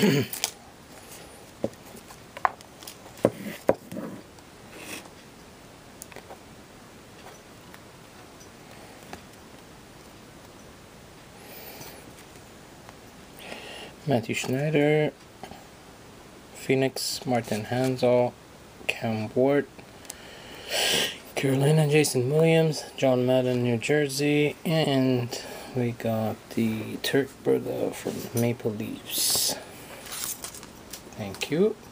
Matthew Schneider, Phoenix, Martin Hansel, Cam Ward, Carolina, Jason Williams, John Madden, New Jersey, and we got the Turk brother from Maple Leafs. Thank you.